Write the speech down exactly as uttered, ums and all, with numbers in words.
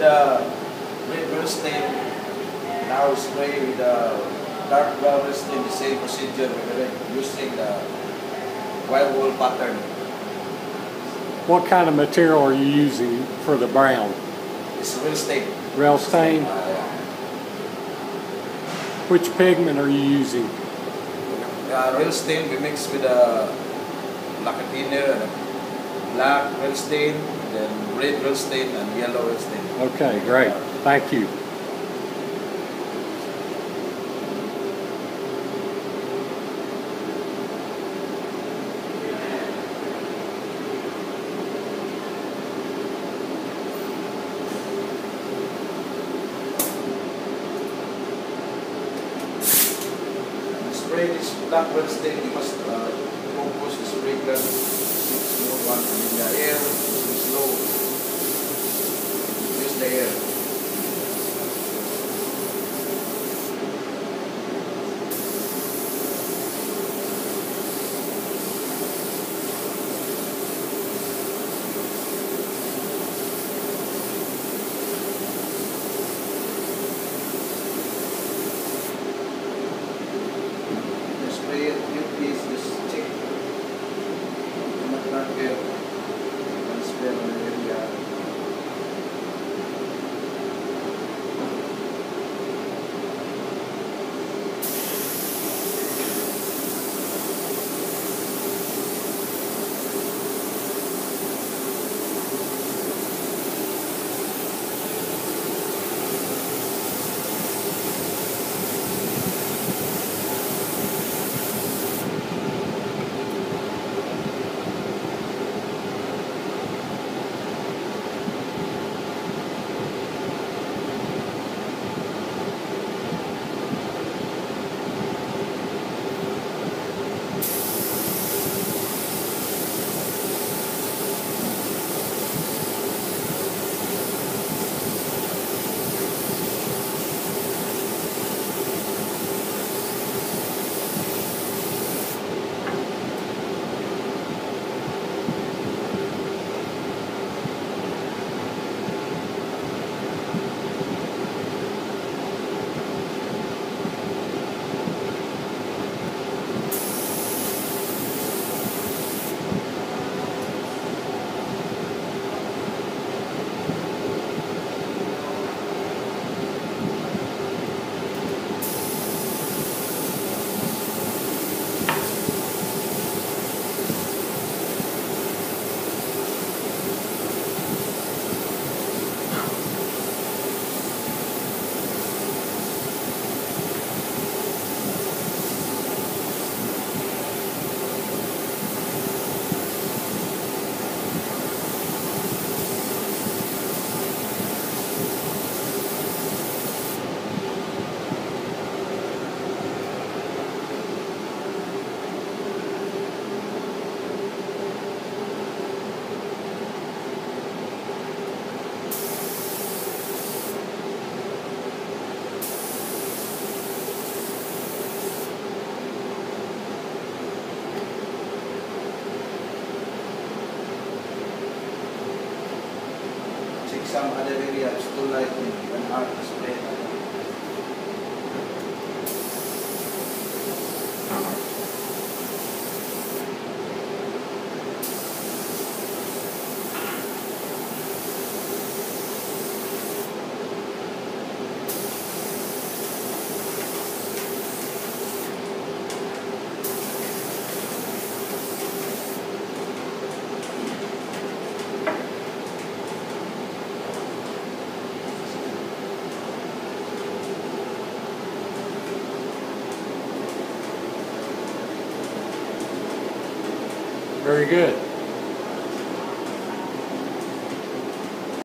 the red wheel stain. Now spray with the dark brown wheel stain. The same procedure with using the white wool pattern. What kind of material are you using for the brown? It's wheel stain. Rail stain? Uh, yeah. Which pigment are you using? Uh, rail stain we mix with a black thinner and black rail stain, then red rail stain and yellow rail stain. Okay, great. Thank you. Spray this black rail stain, you must uh, focus the spray gun, slow one in the air, slow, use the air. Spray it, you please just check. Not not good. And spray on the area. Some other areas too light and hard to spray. Very good.